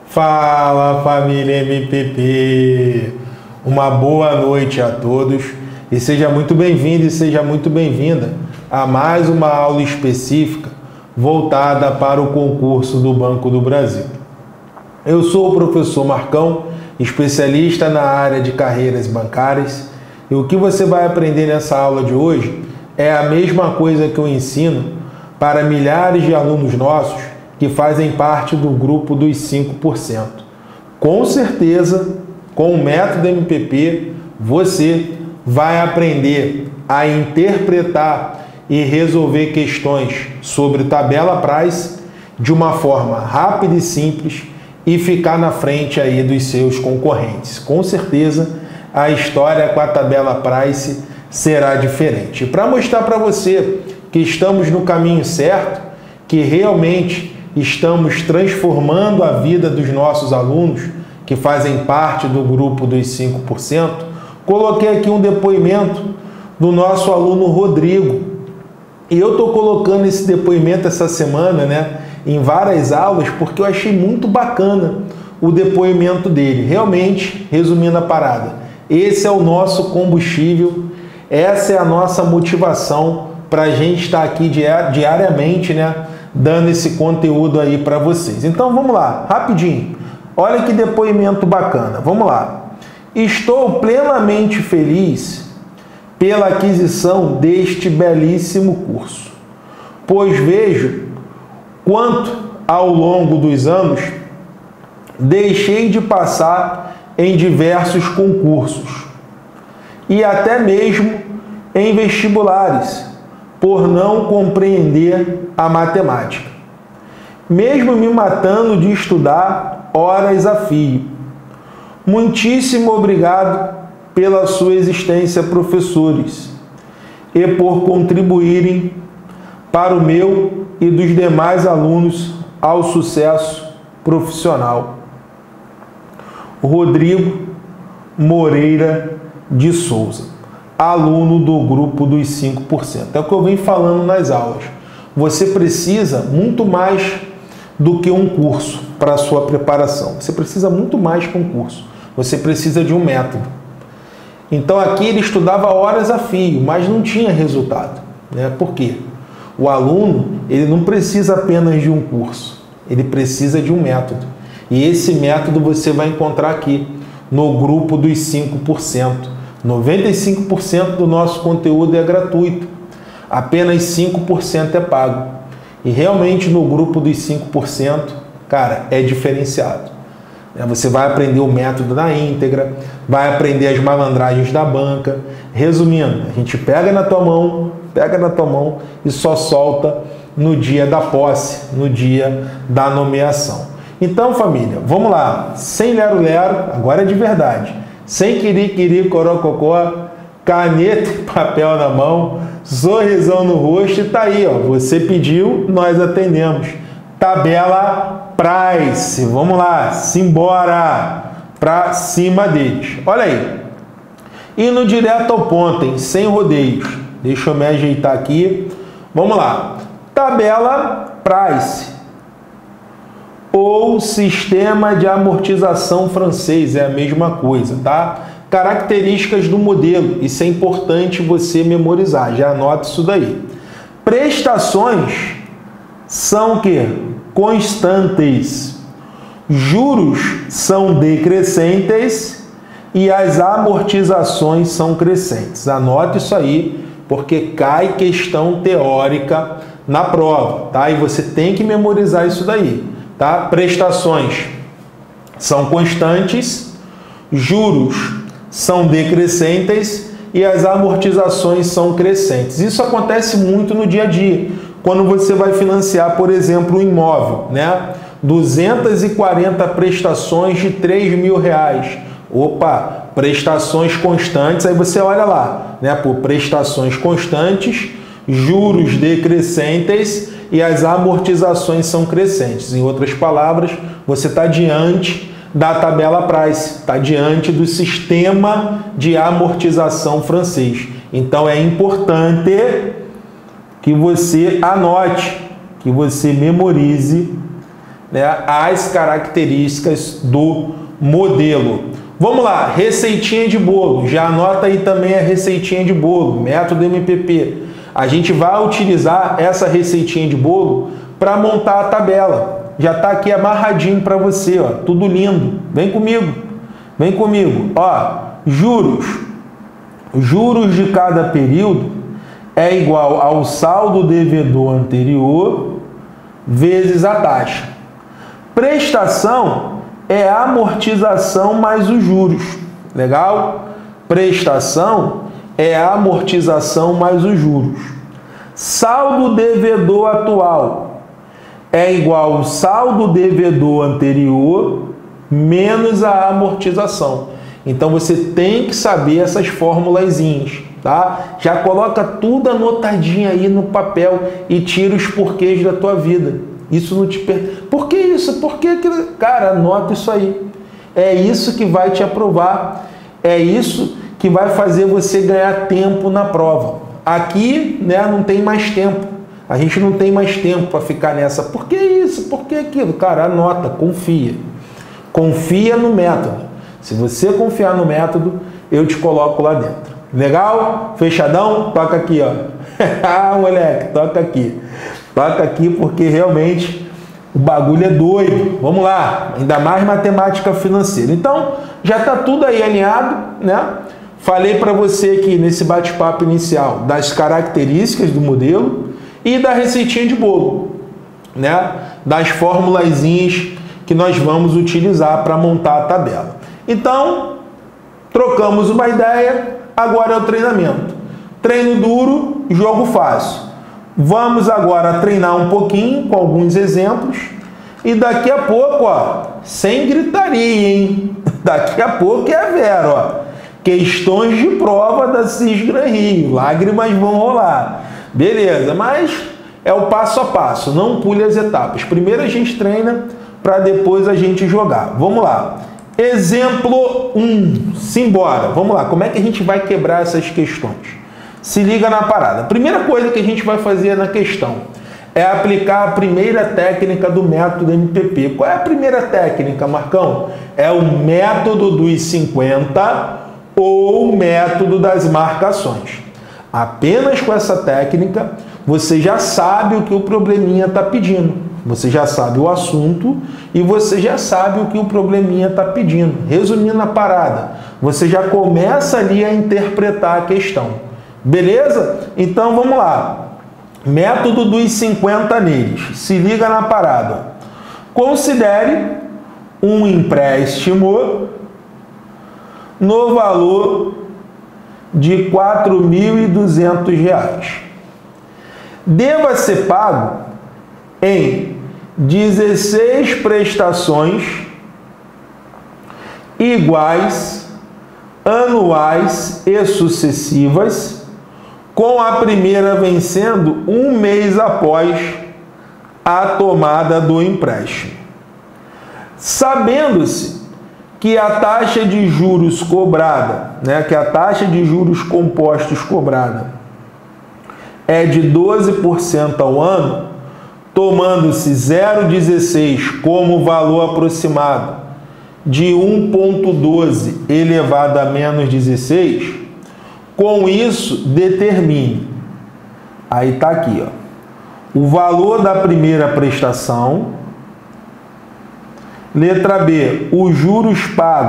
Fala, família MPP! Uma boa noite a todos e seja muito bem-vindo e seja muito bem-vinda a mais uma aula específica voltada para o concurso do Banco do Brasil. Eu sou o professor Marcão, especialista na área de carreiras bancárias, e o que você vai aprender nessa aula de hoje é a mesma coisa que eu ensino para milhares de alunos nossos que fazem parte do grupo dos 5%. Com certeza, com o método MPP, você vai aprender a interpretar e resolver questões sobre tabela Price de uma forma rápida e simples e ficar na frente aí dos seus concorrentes. Com certeza, a história com a tabela Price será diferente. Para mostrar para você que estamos no caminho certo, que realmente estamos transformando a vida dos nossos alunos que fazem parte do grupo dos 5%, coloquei aqui um depoimento do nosso aluno Rodrigo. E eu estou colocando esse depoimento essa semana, em várias aulas, porque eu achei muito bacana o depoimento dele. Realmente, resumindo a parada, esse é o nosso combustível, essa é a nossa motivação para a gente estar aqui diariamente, dando esse conteúdo aí para vocês. Então vamos lá, rapidinho. Olha que depoimento bacana. Vamos lá. Estou plenamente feliz pela aquisição deste belíssimo curso, pois vejo quanto ao longo dos anos deixei de passar em diversos concursos e até mesmo em vestibulares, por não compreender a matemática, mesmo me matando de estudar horas a fio. Muitíssimo obrigado pela sua existência, professores, e por contribuírem para o meu e dos demais alunos ao sucesso profissional. Rodrigo Moreira de Souza, aluno do grupo dos 5%. É o que eu venho falando nas aulas. Você precisa muito mais do que um curso para a sua preparação. Você precisa muito mais que um curso. Você precisa de um método. Então aqui ele estudava horas a fio, mas não tinha resultado. Por quê? O aluno, ele não precisa apenas de um curso. Ele precisa de um método. E esse método você vai encontrar aqui no grupo dos 5%. 95% do nosso conteúdo é gratuito, apenas 5% é pago. E realmente no grupo dos 5%, cara, é diferenciado. Você vai aprender o método da íntegra, vai aprender as malandragens da banca. Resumindo, a gente pega na tua mão e só solta no dia da posse, no dia da nomeação. Então, família, vamos lá, sem lero-lero, agora é de verdade. Sem quiri-quiri, corococó, caneta e papel na mão, sorrisão no rosto e tá aí, ó. Você pediu, nós atendemos. Tabela Price. Vamos lá, simbora pra cima deles. Olha aí. Indo direto ao ponto, hein? Sem rodeios. Deixa eu me ajeitar aqui. Vamos lá. Tabela Price, ou sistema de amortização francês, é a mesma coisa, tá? Características do modelo, isso é importante você memorizar, já anota isso daí. Prestações são o quê? Constantes. Juros são decrescentes e as amortizações são crescentes. Anote isso aí, porque cai questão teórica na prova, tá? E você tem que memorizar isso daí. Tá? Prestações são constantes, juros são decrescentes e as amortizações são crescentes. Isso acontece muito no dia a dia, quando você vai financiar, por exemplo, um imóvel, 240 prestações de R$3.000. Opa, prestações constantes, aí você olha lá, por prestações constantes, juros decrescentes e as amortizações são crescentes. Em outras palavras, você está diante da tabela Price, está diante do sistema de amortização francês. Então é importante que você anote, que você memorize né, as características do modelo. Vamos lá, receitinha de bolo. Já anota aí também a receitinha de bolo, método MPP. A gente vai utilizar essa receitinha de bolo para montar a tabela. Já está aqui amarradinho para você, ó, tudo lindo. Vem comigo, vem comigo. Ó, juros. Juros de cada período é igual ao saldo devedor anterior vezes a taxa. Prestação é a amortização mais os juros. Legal? Prestação é a amortização mais os juros. Saldo devedor atual é igual ao saldo devedor anterior menos a amortização. Então você tem que saber essas formulazinhas, tá? Já coloca tudo anotadinho aí no papel e tira os porquês da tua vida. Isso não te Por que isso? Por que aquilo? Cara, anota isso aí. É isso que vai te aprovar. É isso que vai fazer você ganhar tempo na prova. Aqui, né, não tem mais tempo. A gente não tem mais tempo para ficar nessa. Por que isso? Por que aquilo? Cara, anota, confia. Confia no método. Se você confiar no método, eu te coloco lá dentro. Legal? Fechadão? Toca aqui, ó. Ah, moleque, toca aqui. Toca aqui porque realmente o bagulho é doido. Vamos lá, ainda mais matemática financeira. Então, já está tudo aí alinhado, né? Falei para você aqui nesse bate-papo inicial das características do modelo e da receitinha de bolo, né? Das formulazinhas que nós vamos utilizar para montar a tabela. Então, trocamos uma ideia, agora é o treinamento. Treino duro, jogo fácil. Vamos agora treinar um pouquinho com alguns exemplos e daqui a pouco, ó, sem gritaria, hein? Daqui a pouco é a Vera, ó. Questões de prova da Cisgran Rio, lágrimas vão rolar. Beleza, mas é o passo a passo, não pule as etapas. Primeiro a gente treina para depois a gente jogar. Vamos lá. Exemplo 1. Simbora. Vamos lá. Como é que a gente vai quebrar essas questões? Se liga na parada. A primeira coisa que a gente vai fazer na questão é aplicar a primeira técnica do método MPP. Qual é a primeira técnica, Marcão? É o método dos 50 ou o método das marcações. Apenas com essa técnica, você já sabe o que o probleminha está pedindo. Você já sabe o assunto e você já sabe o que o probleminha está pedindo. Resumindo a parada, você já começa ali a interpretar a questão. Beleza? Então vamos lá. Método dos 50 neles. Se liga na parada. Considere um empréstimo no valor de R$ 4.200. Deva ser pago em 16 prestações iguais, anuais e sucessivas, com a primeira vencendo um mês após a tomada do empréstimo. Sabendo-se que a taxa de juros cobrada, né, que a taxa de juros compostos cobrada é de 12% ao ano, tomando-se 0,16 como valor aproximado de 1,12 elevado a menos 16, com isso determine, aí está aqui, ó, o valor da primeira prestação, letra B, os juros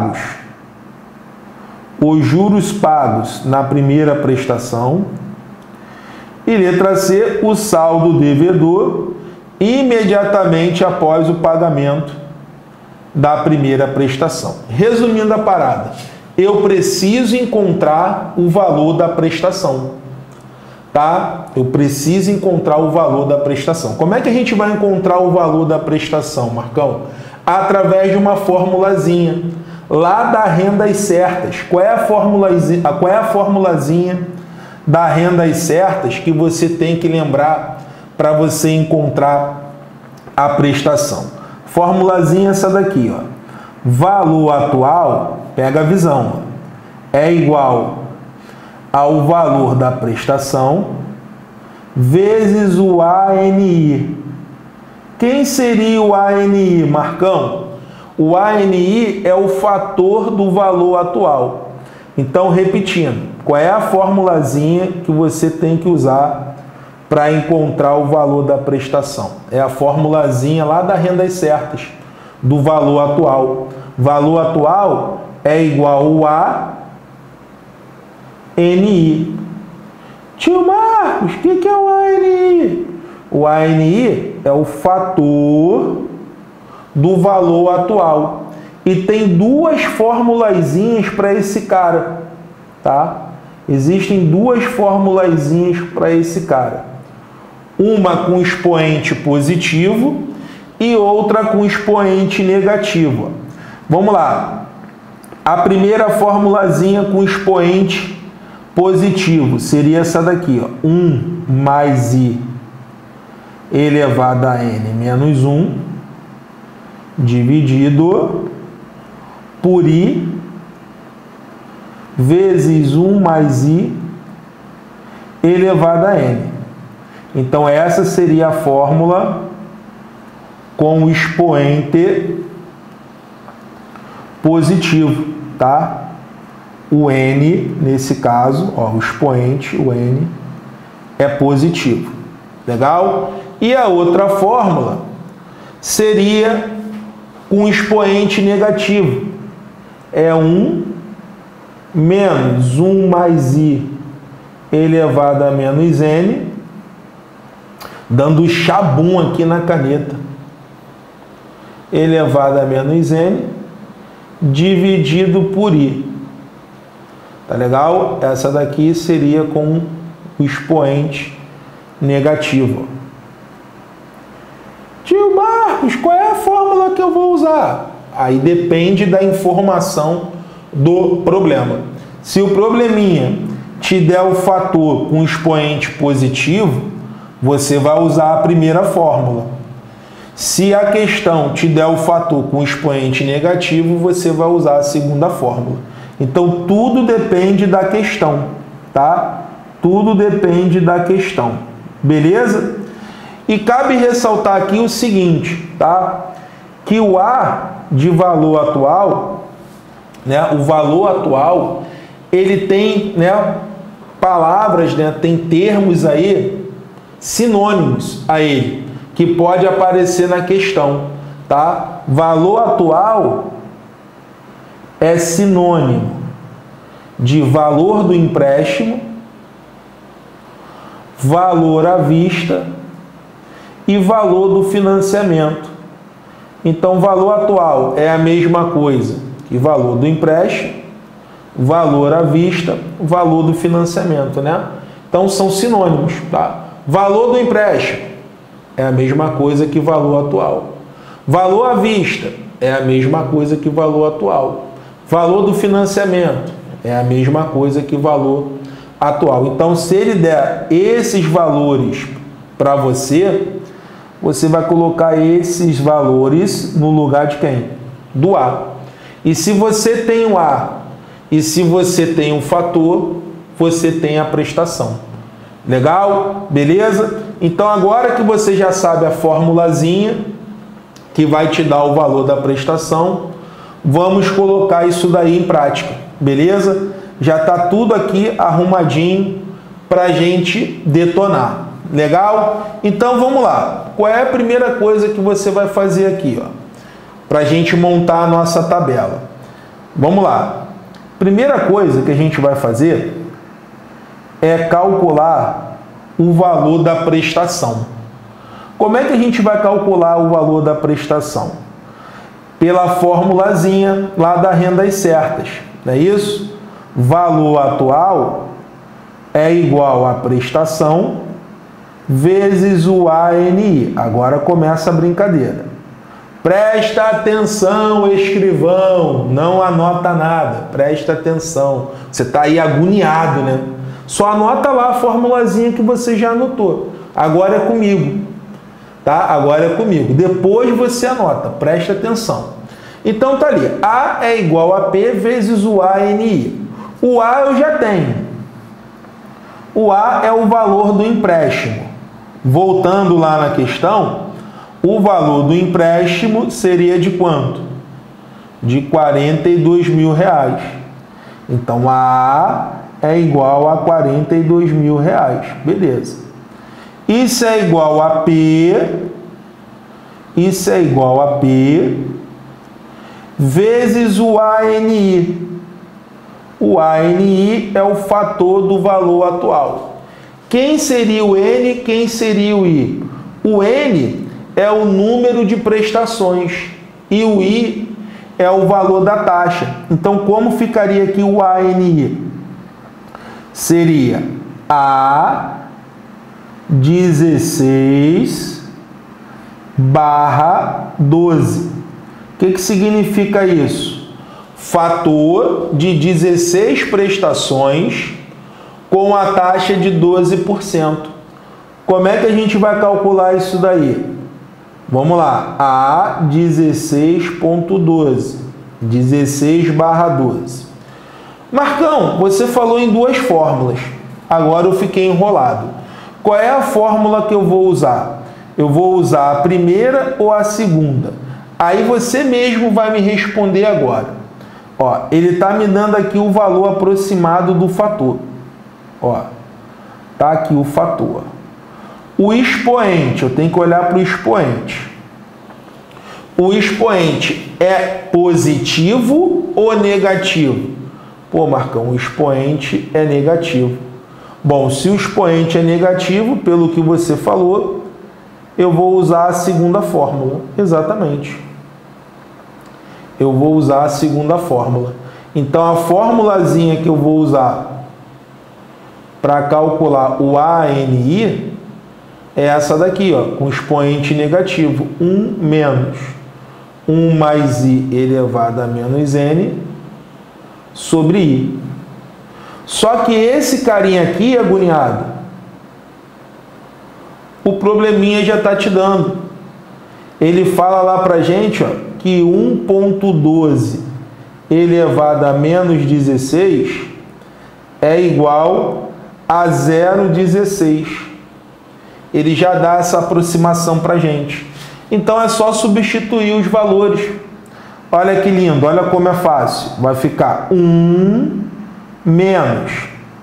pagos na primeira prestação, e letra C, o saldo devedor imediatamente após o pagamento da primeira prestação. Resumindo a parada, eu preciso encontrar o valor da prestação, tá? Eu preciso encontrar o valor da prestação. Como é que a gente vai encontrar o valor da prestação, Marcão? Através de uma formulazinha lá da rendas certas. Qual é a formulazinha da rendas certas que você tem que lembrar para você encontrar a prestação? Formulazinha essa daqui, ó. Valor atual, pega a visão, ó, é igual ao valor da prestação vezes o ANI, Quem seria o ANI, Marcão? O ANI é o fator do valor atual. Então, repetindo, qual é a formulazinha que você tem que usar para encontrar o valor da prestação? É a formulazinha lá da Rendas Certas, do valor atual. Valor atual é igual a ANI. Tio Marcos, o que é o ANI? O ANI é o fator do valor atual. E tem duas formulazinhas para esse cara, tá? Existem duas formulazinhas para esse cara. Uma com expoente positivo e outra com expoente negativo. Vamos lá. A primeira formulazinha com expoente positivo seria essa daqui, ó. 1 mais I elevado a N menos 1 dividido por I vezes 1 mais I elevado a N. Então, essa seria a fórmula com o expoente positivo, tá? O N, nesse caso, ó, o expoente, o N, é positivo. Legal? E a outra fórmula seria um expoente negativo. É 1 menos 1 mais I elevado a menos N, dando chabum aqui na caneta, elevado a menos N, dividido por I. Tá legal? Essa daqui seria com o expoente negativo. Tio Marcos, qual é a fórmula que eu vou usar? Aí depende da informação do problema. Se o probleminha te der o fator com expoente positivo, você vai usar a primeira fórmula. Se a questão te der o fator com expoente negativo, você vai usar a segunda fórmula. Então, tudo depende da questão, tá? Tudo depende da questão. Beleza? E cabe ressaltar aqui o seguinte, tá? Que o A de valor atual, né? O valor atual, ele tem, né, palavras, né? Tem termos aí sinônimos a ele, que pode aparecer na questão, tá? Valor atual é sinônimo de valor do empréstimo, valor à vista e valor do financiamento. Então, valor atual é a mesma coisa que valor do empréstimo, valor à vista, valor do financiamento, né? Então, são sinônimos, tá? Valor do empréstimo é a mesma coisa que valor atual. Valor à vista é a mesma coisa que valor atual. Valor do financiamento é a mesma coisa que valor atual. Então, se ele der esses valores para você, você vai colocar esses valores no lugar de quem? Do A. E se você tem o A e se você tem um fator, você tem a prestação. Legal? Beleza? Então, agora que você já sabe a formulazinha que vai te dar o valor da prestação, vamos colocar isso daí em prática. Beleza? Já está tudo aqui arrumadinho para a gente detonar. Legal? Então, vamos lá. Qual é a primeira coisa que você vai fazer aqui, ó, para a gente montar a nossa tabela? Vamos lá. Primeira coisa que a gente vai fazer é calcular o valor da prestação. Como é que a gente vai calcular o valor da prestação? Pela formulazinha lá da Rendas Certas, não é isso? Valor atual é igual a prestação vezes o ANI. Agora começa a brincadeira. Presta atenção, escrivão, não anota nada, presta atenção. Você está aí agoniado, né? Só anota lá a formulazinha que você já anotou. Agora é comigo, tá? Agora é comigo. Depois você anota, presta atenção. Então tá ali, A é igual a P vezes o ANI. O A eu já tenho. O A é o valor do empréstimo. Voltando lá na questão, O valor do empréstimo seria de quanto? De R$42.000. Então, A é igual a R$42.000. Beleza. Isso é igual a P. Isso é igual a P vezes o ANI. O ANI é o fator do valor atual. Quem seria o N? Quem seria o I? O N é o número de prestações e o I é o valor da taxa. Então, como ficaria aqui o ANI? Seria A 16/12. O que significa isso? Fator de 16 prestações com a taxa de 12%. Como é que a gente vai calcular isso daí? Vamos lá. A 16,12. 16/12. Marcão, você falou em duas fórmulas. Agora eu fiquei enrolado. Qual é a fórmula que eu vou usar? Eu vou usar a primeira ou a segunda? Aí você mesmo vai me responder agora. Ó, ele está me dando aqui o valor aproximado do fator. Ó, tá aqui o fator. O expoente, eu tenho que olhar para o expoente. O expoente é positivo ou negativo? Pô, Marcão, o expoente é negativo. Bom, se o expoente é negativo, pelo que você falou, eu vou usar a segunda fórmula. Exatamente. Eu vou usar a segunda fórmula. Então, a formulazinha que eu vou usar para calcular o ANI é essa daqui, ó, com expoente negativo. 1 menos 1 mais I elevado a menos N sobre I. Só que esse carinha aqui, agoniado, o probleminha já está te dando. Ele fala lá para gente, ó, que 1,12 elevado a menos 16 é igual a 0,16. Ele já dá essa aproximação para gente. Então é só substituir os valores. Olha que lindo, olha como é fácil. Vai ficar 1 menos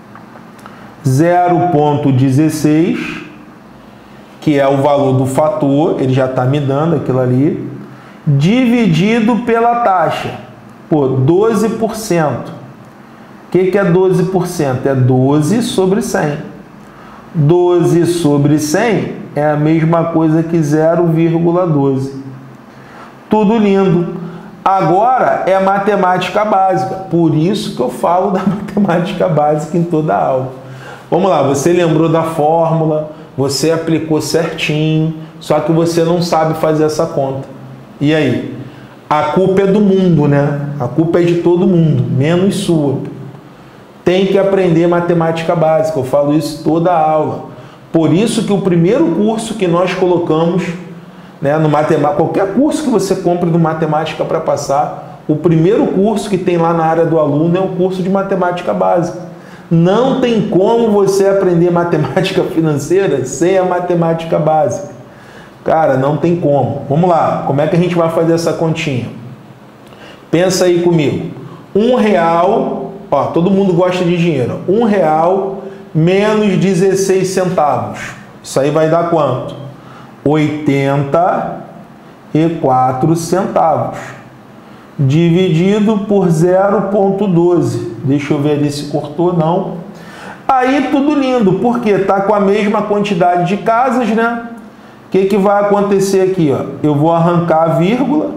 0,16, que é o valor do fator, ele já está me dando aquilo ali, dividido pela taxa. Pô, 12%. O que é 12%? É 12 sobre 100. 12 sobre 100 é a mesma coisa que 0,12. Tudo lindo. Agora é matemática básica. Por isso que eu falo da matemática básica em toda a aula. Vamos lá, você lembrou da fórmula, você aplicou certinho, só que você não sabe fazer essa conta. E aí? A culpa é do mundo, né? A culpa é de todo mundo, menos sua. Tem que aprender matemática básica, eu falo isso toda a aula. Por isso que o primeiro curso que nós colocamos, né, no matemática, qualquer curso que você compre do matemática para passar, o primeiro curso que tem lá na área do aluno é o curso de matemática básica. Não tem como você aprender matemática financeira sem a matemática básica. Cara, não tem como. Vamos lá, como é que a gente vai fazer essa continha? Pensa aí comigo. R$1, ó, todo mundo gosta de dinheiro. R$1 menos 16 centavos. Isso aí vai dar quanto? 84 centavos. Dividido por 0,12. Deixa eu ver ali se cortou, não. Aí tudo lindo, porque está com a mesma quantidade de casas, né? O que vai acontecer aqui? Ó? Eu vou arrancar a vírgula.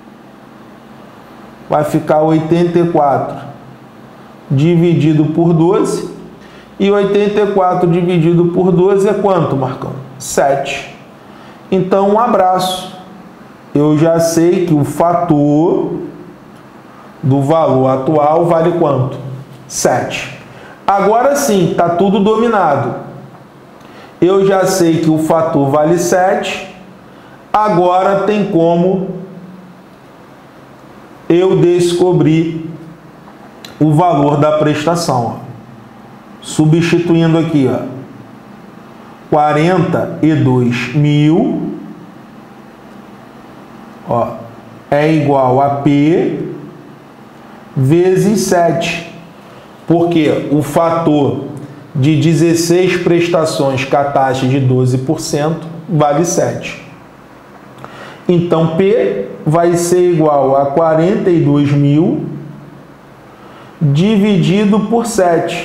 Vai ficar 84 dividido por 12. E 84 dividido por 12 é quanto, Marcão? 7. Então, um abraço. Eu já sei que o fator do valor atual vale quanto? 7. Agora sim, está tudo dominado. Eu já sei que o fator vale 7. Agora tem como eu descobrir o valor da prestação. Ó. Substituindo aqui, ó, 42 mil Ó, é igual a P vezes 7. Porque o fator de 16 prestações com a taxa de 12% vale 7. Então, P vai ser igual a 42.000 dividido por 7.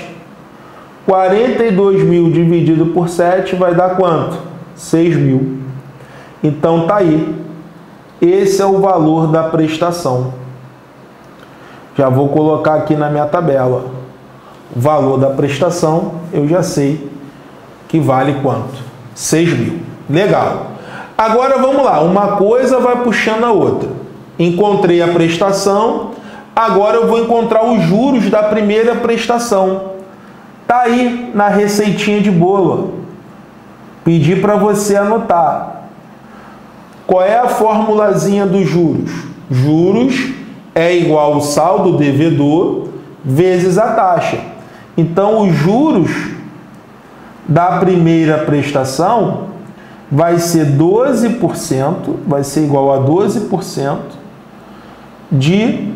42.000 dividido por 7 vai dar quanto? 6.000. Então, tá aí. Esse é o valor da prestação. Já vou colocar aqui na minha tabela. O valor da prestação, eu já sei que vale quanto? 6.000. Legal. Agora vamos lá. Uma coisa vai puxando a outra. Encontrei a prestação. Agora eu vou encontrar os juros da primeira prestação. Tá aí na receitinha de bolo. Pedi para você anotar. Qual é a formulazinha dos juros? Juros é igual ao saldo devedor vezes a taxa. Então, os juros da primeira prestação vai ser 12%, vai ser igual a 12% de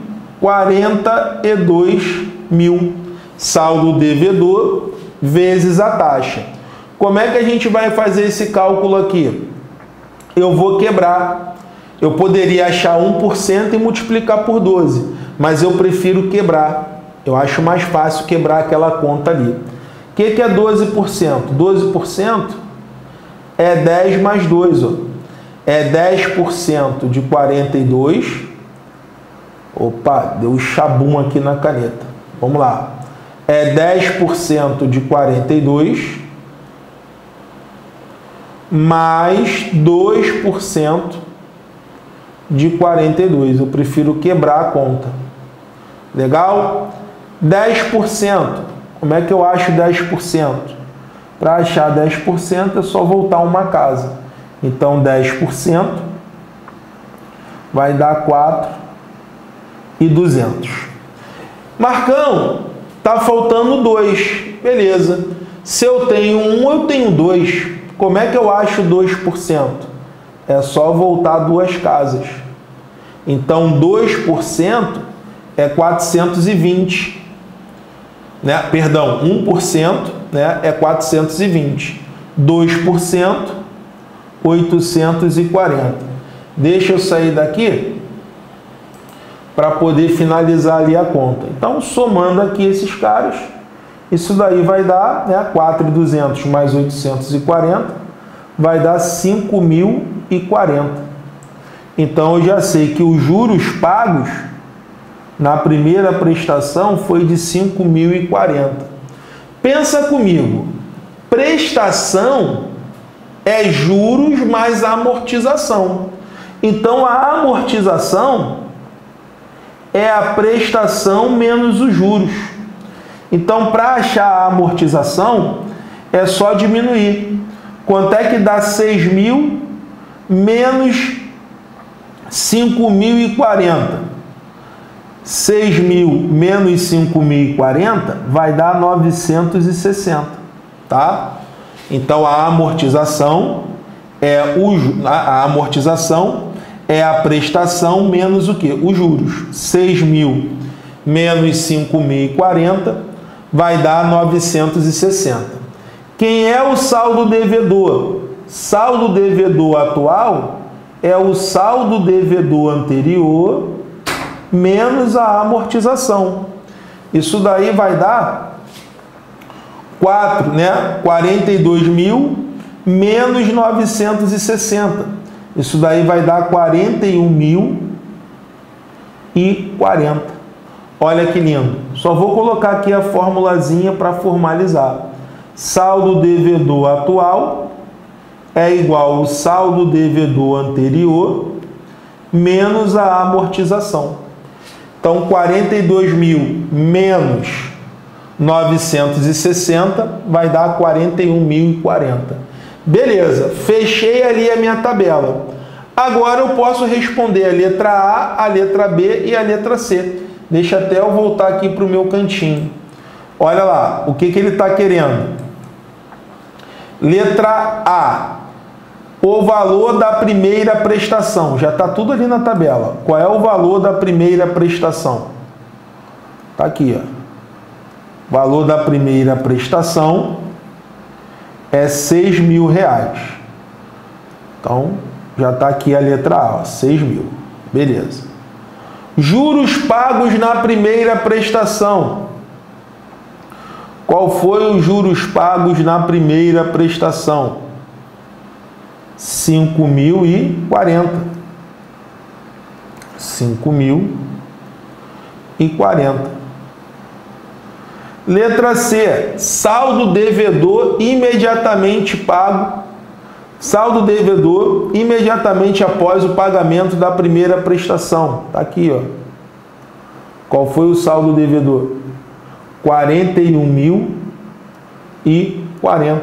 42.000. Saldo devedor vezes a taxa. Como é que a gente vai fazer esse cálculo aqui? Eu vou quebrar. Eu poderia achar 1% e multiplicar por 12, mas eu prefiro quebrar. Eu acho mais fácil quebrar aquela conta ali. O que é 12%? 12% é 10 mais 2. Ó. É 10% de 42. Opa, deu um chabum aqui na caneta. Vamos lá. É 10% de 42 mais 2% de 42. Eu prefiro quebrar a conta. Legal? 10%. Como é que eu acho 10%? Para achar 10% é só voltar uma casa. Então, 10% vai dar 4.200. Marcão, tá faltando 2. Beleza. Se eu tenho 1, eu tenho 2. Como é que eu acho 2%? É só voltar 2 casas. Então, 2% é 420. Né? Perdão, 1%, né, é 420. 2%, 840. Deixa eu sair daqui para poder finalizar ali a conta. Então, somando aqui esses caras, isso daí vai dar, né, 4.200 mais 840, vai dar 5.040. Então, eu já sei que os juros pagos na primeira prestação foi de 5.040. Pensa comigo, prestação é juros mais amortização. Então, a amortização é a prestação menos os juros. Então, para achar a amortização, é só diminuir. Quanto é que dá 6.000 menos 5.040? 6.000 menos 5.040 vai dar 960, tá? Então, a amortização é a prestação menos o quê? Os juros. 6.000 menos 5.040 vai dar 960. Quem é o saldo devedor? Saldo devedor atual é o saldo devedor anterior menos a amortização. Isso daí vai dar 42.000 menos 960. Isso daí vai dar 41.040. Olha que lindo. Só vou colocar aqui a formulazinha para formalizar. Saldo devedor atual é igual ao saldo devedor anterior menos a amortização. Então, 42.000 menos 960 vai dar 41.040. Beleza, fechei ali a minha tabela. Agora eu posso responder a letra A, a letra B e a letra C. Deixa até eu voltar aqui para o meu cantinho. Olha lá, o que ele está querendo? Letra A. o valor da primeira prestação. Já está tudo ali na tabela. Qual é o valor da primeira prestação? Está aqui, ó. Valor da primeira prestação é R$6.000. Então, já está aqui a letra A, ó, 6.000. Beleza. Juros pagos na primeira prestação. Qual foi os juros pagos na primeira prestação? 5.040. 5.040. Letra C. Saldo devedor imediatamente pago. Saldo devedor imediatamente após o pagamento da primeira prestação. Está aqui, ó. Qual foi o saldo devedor? 41.040.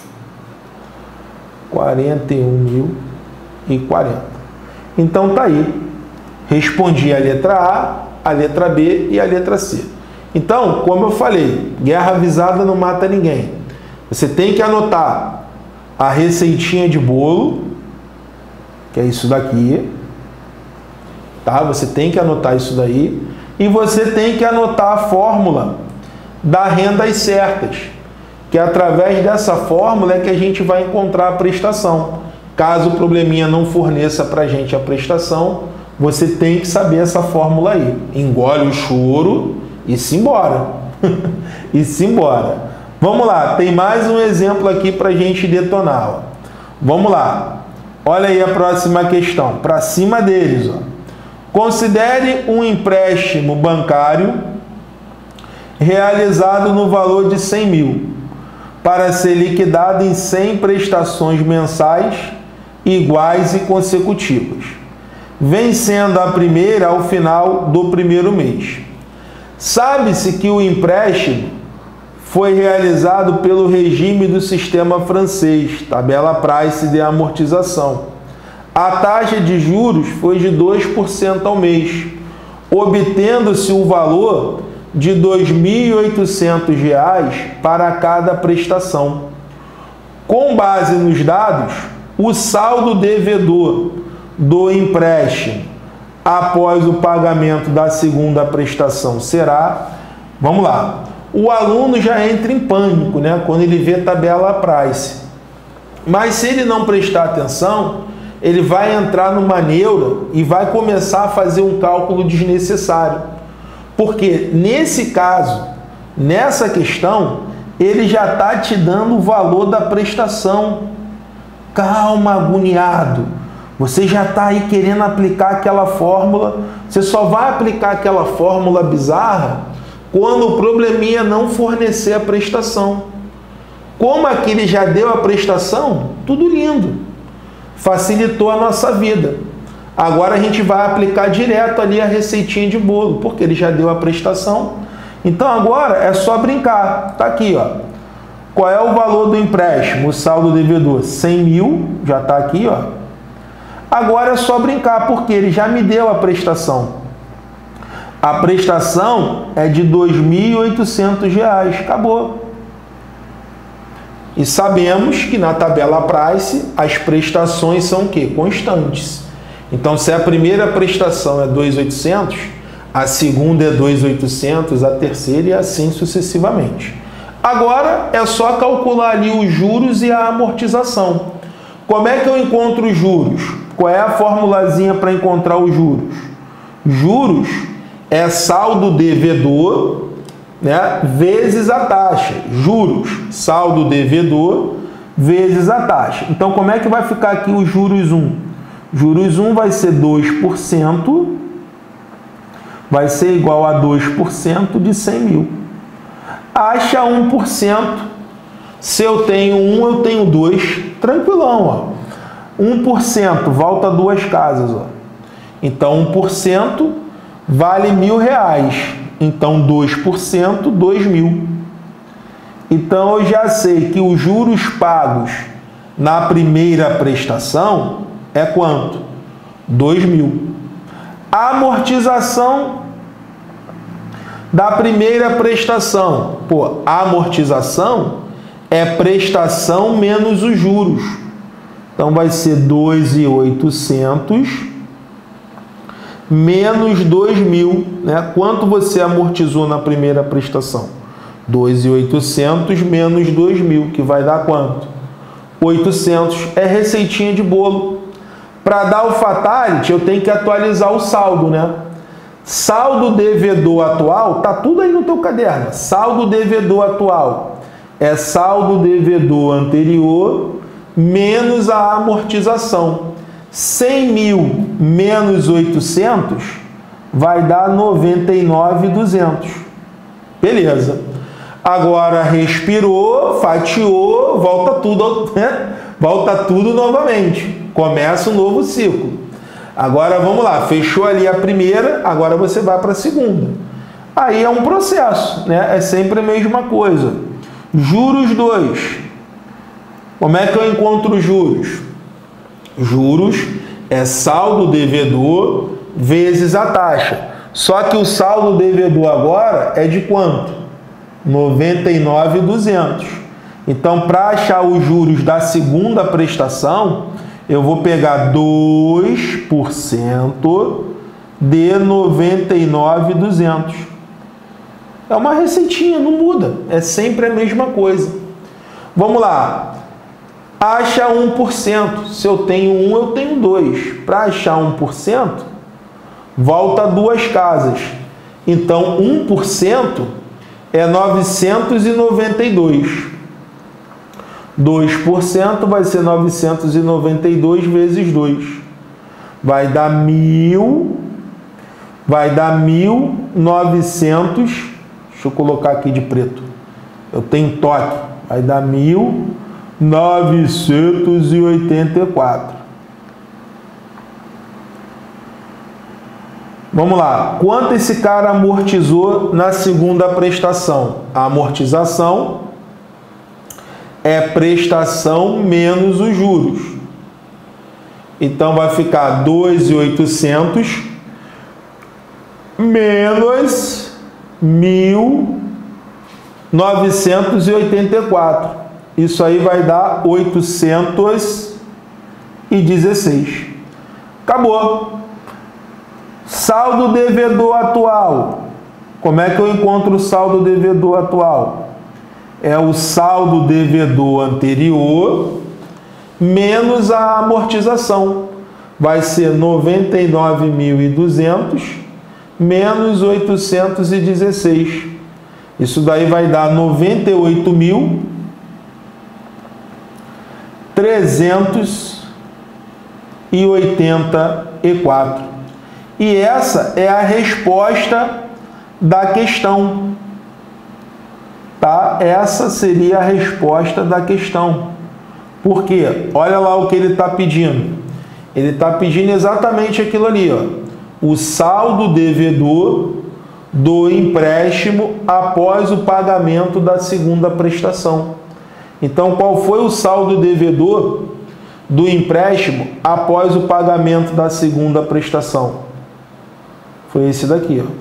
41.040. Então tá aí. Respondi a letra A, a letra B e a letra C. Então, como eu falei, guerra avisada não mata ninguém. Você tem que anotar a receitinha de bolo, que é isso daqui, tá? Você tem que anotar isso daí. E você tem que anotar a fórmula da rendas certas, que através dessa fórmula é que a gente vai encontrar a prestação. Caso o probleminha não forneça para a gente a prestação, você tem que saber essa fórmula aí. Engole o choro e se embora. E se embora. Vamos lá, tem mais um exemplo aqui para a gente detonar. Ó. Vamos lá. Olha aí a próxima questão. Para cima deles. Ó. Considere um empréstimo bancário realizado no valor de 100.000 para ser liquidado em 100 prestações mensais iguais e consecutivas, vencendo a primeira ao final do primeiro mês. Sabe-se que o empréstimo foi realizado pelo regime do sistema francês, tabela Price de amortização. A taxa de juros foi de 2% ao mês, obtendo-se o valor de R$ 2.800 para cada prestação. Com base nos dados, o saldo devedor do empréstimo após o pagamento da segunda prestação será... Vamos lá. O aluno já entra em pânico, né, quando ele vê tabela Price. Mas se ele não prestar atenção, ele vai entrar numa neura e vai começar a fazer um cálculo desnecessário. Porque nesse caso, nessa questão, ele já está te dando o valor da prestação. Calma, agoniado. Você já está aí querendo aplicar aquela fórmula. Você só vai aplicar aquela fórmula bizarra quando o probleminha não fornecer a prestação. Como aqui ele já deu a prestação, tudo lindo. Facilitou a nossa vida. Agora a gente vai aplicar direto ali a receitinha de bolo, porque ele já deu a prestação. Então agora é só brincar. Tá aqui, ó. Qual é o valor do empréstimo? O saldo devedor, 100.000, já está aqui, ó. Agora é só brincar, porque ele já me deu a prestação. A prestação é de R$ 2.800. Acabou. E sabemos que na tabela Price as prestações são o quê? Constantes. Então, se a primeira prestação é 2.800, a segunda é 2.800, a terceira e assim sucessivamente. Agora é só calcular ali os juros e a amortização. Como é que eu encontro os juros? Qual é a formulazinha para encontrar os juros? Juros é saldo devedor, né, vezes a taxa. Juros, saldo devedor, vezes a taxa. Então, como é que vai ficar aqui os juros 1? Juros 1 vai ser 2%, vai ser igual a 2% de 100.000. Acha 1%. Se eu tenho 1, eu tenho 2. Tranquilão, ó. 1% volta duas casas, ó. Então, 1% vale R$1.000. Então, 2%, 2.000. Então, eu já sei que os juros pagos na primeira prestação é quanto? 2.000. A amortização da primeira prestação. Pô, a amortização é prestação menos os juros. Então vai ser 2.800 menos 2.000, né? Quanto você amortizou na primeira prestação? 2.800 menos 2.000, que vai dar quanto? 800. É receitinha de bolo. Para dar o fatality, eu tenho que atualizar o saldo, né? Saldo devedor atual, tá tudo aí no teu caderno. Saldo devedor atual é saldo devedor anterior menos a amortização. 100.000 menos 800 vai dar 99.200. Beleza. Agora respirou, fatiou, volta tudo, né? Volta tudo novamente. Começa um novo ciclo. Agora vamos lá, fechou ali a primeira, agora você vai para a segunda. Aí é um processo, né? É sempre a mesma coisa. Juros 2. Como é que eu encontro juros? Juros é saldo devedor vezes a taxa. Só que o saldo devedor agora é de quanto? 99.200. Então, para achar os juros da segunda prestação, eu vou pegar 2% de 99.200. É uma receitinha, não muda. É sempre a mesma coisa. Vamos lá. Acha 1%. Se eu tenho 1, eu tenho 2. Para achar 1%, volta duas casas. Então, 1% é 992. 2% vai ser 992 vezes 2. Vai dar 1.000. Vai dar 1.900. Deixa eu colocar aqui de preto. Eu tenho toque. Vai dar 1.984. Vamos lá. Quanto esse cara amortizou na segunda prestação? A amortização é prestação menos os juros. Então vai ficar 2.800 menos 1.984. Isso aí vai dar 816. Acabou. Saldo devedor atual. Como é que eu encontro o saldo devedor atual? É o saldo devedor anterior menos a amortização. Vai ser 99.200 menos 816. Isso daí vai dar 98.384. E essa é a resposta da questão. Tá? Essa seria a resposta da questão. Por quê? Olha lá o que ele está pedindo. Ele está pedindo exatamente aquilo ali, ó. O saldo devedor do empréstimo após o pagamento da segunda prestação. Então, qual foi o saldo devedor do empréstimo após o pagamento da segunda prestação? Foi esse daqui, ó,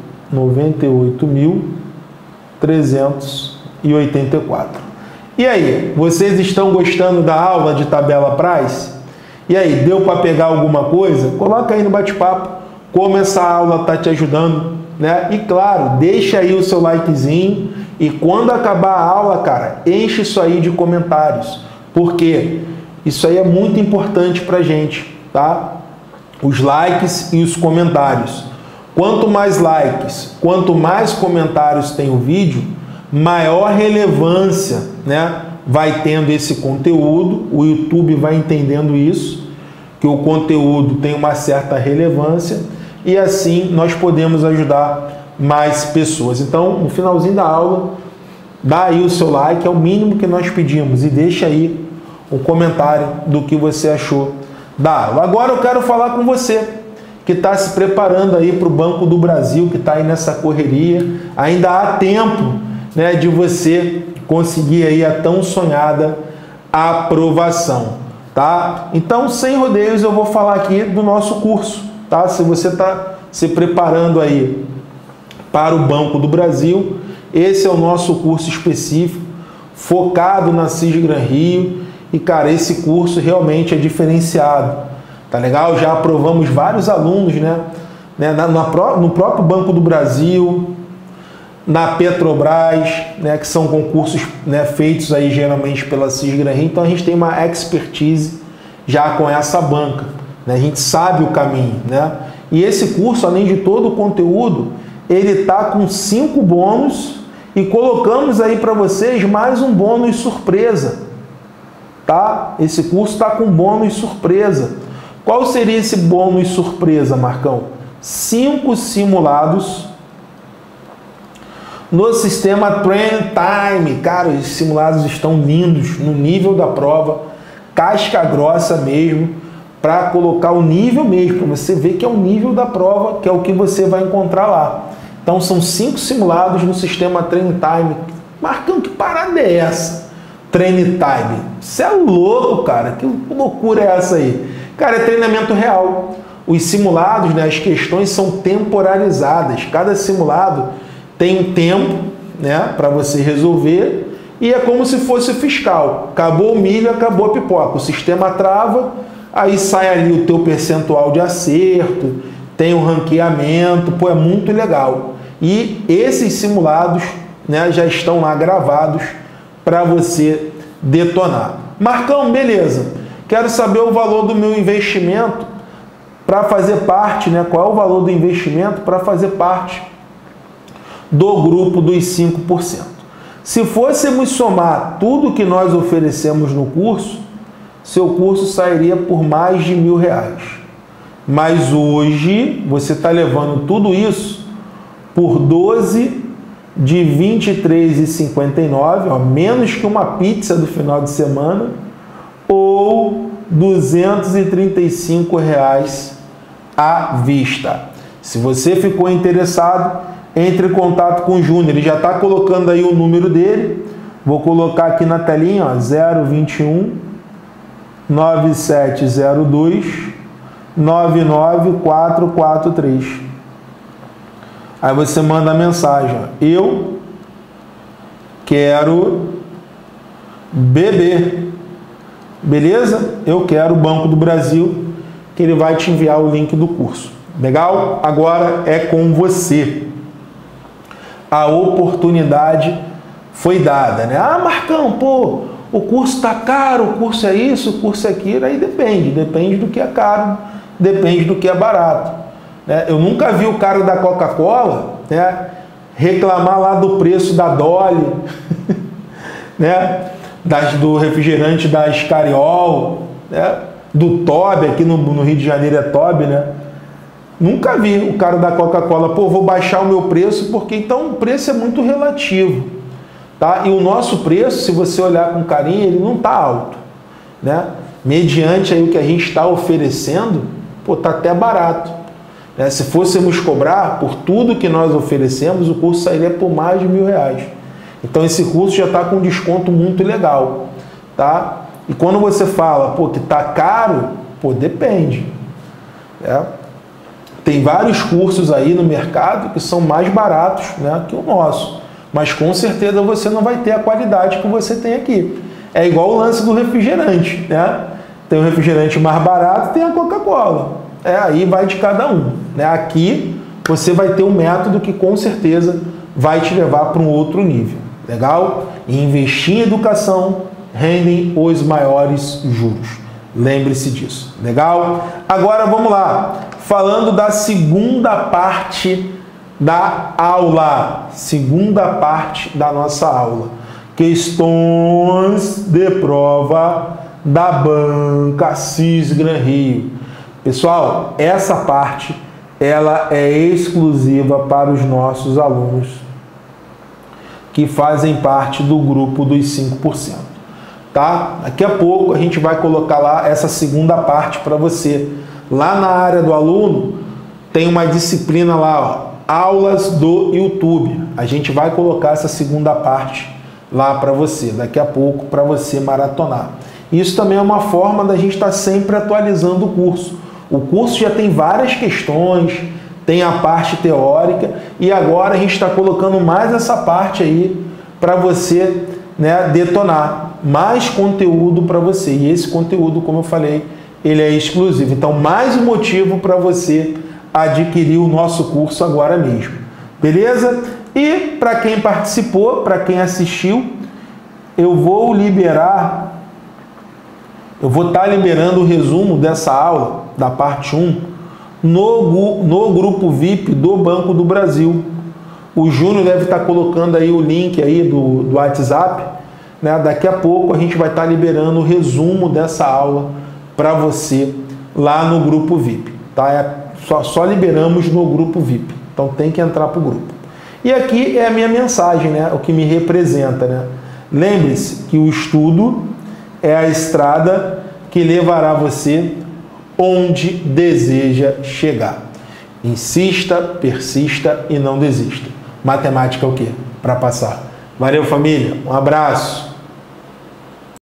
98.384. E aí, vocês estão gostando da aula de tabela Price? E aí, deu para pegar alguma coisa? Coloca aí no bate-papo como essa aula está te ajudando, né? E claro, deixa aí o seu likezinho e quando acabar a aula, cara, enche isso aí de comentários, porque isso aí é muito importante para a gente, tá? Os likes e os comentários. Quanto mais likes, quanto mais comentários tem o vídeo, maior relevância, né, vai tendo esse conteúdo. O YouTube vai entendendo isso, que o conteúdo tem uma certa relevância e assim nós podemos ajudar mais pessoas. Então, no finalzinho da aula, dá aí o seu like, é o mínimo que nós pedimos, e deixa aí um comentário do que você achou da aula. Agora eu quero falar com você que está se preparando aí para o Banco do Brasil, que está aí nessa correria. Ainda há tempo, né, de você conseguir aí a tão sonhada aprovação, tá? Então, sem rodeios, eu vou falar aqui do nosso curso, tá? Se você está se preparando aí para o Banco do Brasil, esse é o nosso curso específico, focado na Cis Gran Rio, E, cara, esse curso realmente é diferenciado. Tá legal? Já aprovamos vários alunos, né? No próprio Banco do Brasil, na Petrobras, né? Que são concursos, né, feitos aí geralmente pela Cisgran-Rio. Então a gente tem uma expertise já com essa banca, né? A gente sabe o caminho, né? E esse curso, além de todo o conteúdo, ele tá com 5 bônus e colocamos aí para vocês mais um bônus surpresa, tá? Esse curso está com bônus surpresa. Qual seria esse bônus surpresa, Marcão? 5 simulados no sistema Training Time. Cara, os simulados estão lindos, no nível da prova, casca grossa mesmo, para colocar o nível mesmo, para você ver que é o nível da prova, que é o que você vai encontrar lá. Então são 5 simulados no sistema Training Time. Marcão, que parada é essa? Training Time. Você é louco, cara. Que loucura é essa aí? Cara, é treinamento real. Os simulados, né, as questões são temporalizadas. Cada simulado tem um tempo, né, para você resolver, e é como se fosse fiscal. Acabou o milho, acabou a pipoca. O sistema trava, aí sai ali o teu percentual de acerto, tem um ranqueamento, pô, é muito legal. E esses simulados, né, já estão lá gravados para você detonar. Marcão, beleza. Quero saber o valor do meu investimento para fazer parte, né? Qual é o valor do investimento para fazer parte do grupo dos 5%? Se fôssemos somar tudo que nós oferecemos no curso, seu curso sairia por mais de R$1.000. Mas hoje você está levando tudo isso por 12 de R$ 23,59, menos que uma pizza do final de semana, ou R$ 235 à vista. Se você ficou interessado, entre em contato com o Júnior. Ele já está colocando aí o número dele. Vou colocar aqui na telinha, ó, 021 9702 99443. Aí você manda a mensagem, ó, eu quero beber. Beleza? Eu quero o Banco do Brasil, que ele vai te enviar o link do curso. Legal? Agora é com você. A oportunidade foi dada, né? Ah, Marcão, pô, o curso tá caro, o curso é isso, o curso é aquilo. Aí depende do que é caro, depende do que é barato, né? Eu nunca vi o cara da Coca-Cola, né, reclamar lá do preço da Dolly, né, do refrigerante da Escariol, né, do Toby, aqui no Rio de Janeiro é Toby, né? Nunca vi o cara da Coca-Cola, pô, vou baixar o meu preço, porque então o preço é muito relativo, tá? E o nosso preço, se você olhar com carinho, ele não está alto, né? Mediante aí o que a gente está oferecendo, pô, tá até barato, né? Se fôssemos cobrar por tudo que nós oferecemos, o curso sairia por mais de R$1.000. Então esse curso já está com um desconto muito legal, tá? E quando você fala, pô, que tá caro, pô, depende, né? Tem vários cursos aí no mercado que são mais baratos, né, que o nosso. Mas com certeza você não vai ter a qualidade que você tem aqui. É igual o lance do refrigerante, né? Tem o refrigerante mais barato e tem a Coca-Cola. Aí vai de cada um, né? Aqui você vai ter um método que com certeza vai te levar para um outro nível. Legal? E investir em educação rendem os maiores juros. Lembre-se disso. Legal? Agora vamos lá. Falando da segunda parte da aula. Segunda parte da nossa aula. Questões de prova da banca Cisgran-Rio. Pessoal, essa parte ela é exclusiva para os nossos alunos que fazem parte do grupo dos 5%. Tá? Daqui a pouco a gente vai colocar lá essa segunda parte para você. Lá na área do aluno tem uma disciplina lá, ó, aulas do YouTube. A gente vai colocar essa segunda parte lá para você, daqui a pouco, para você maratonar. Isso também é uma forma da gente estar sempre atualizando o curso. O curso já tem várias questões, tem a parte teórica e agora a gente está colocando mais essa parte aí para você, né, detonar. mais conteúdo para você. E esse conteúdo, como eu falei, ele é exclusivo. Então, mais um motivo para você adquirir o nosso curso agora mesmo. Beleza? E para quem participou, para quem assistiu, eu vou estar liberando o resumo dessa aula, da parte 1, no grupo VIP do Banco do Brasil. O Júnior deve estar colocando aí o link aí do WhatsApp, né? Daqui a pouco a gente vai estar liberando o resumo dessa aula para você lá no grupo VIP, tá? Só liberamos no grupo VIP, então tem que entrar para o grupo. E aqui é a minha mensagem, né? O que me representa, né? Lembre-se que o estudo é a estrada que levará você onde deseja chegar. Insista, persista e não desista. Matemática é o quê? Para passar. Valeu, família. Um abraço.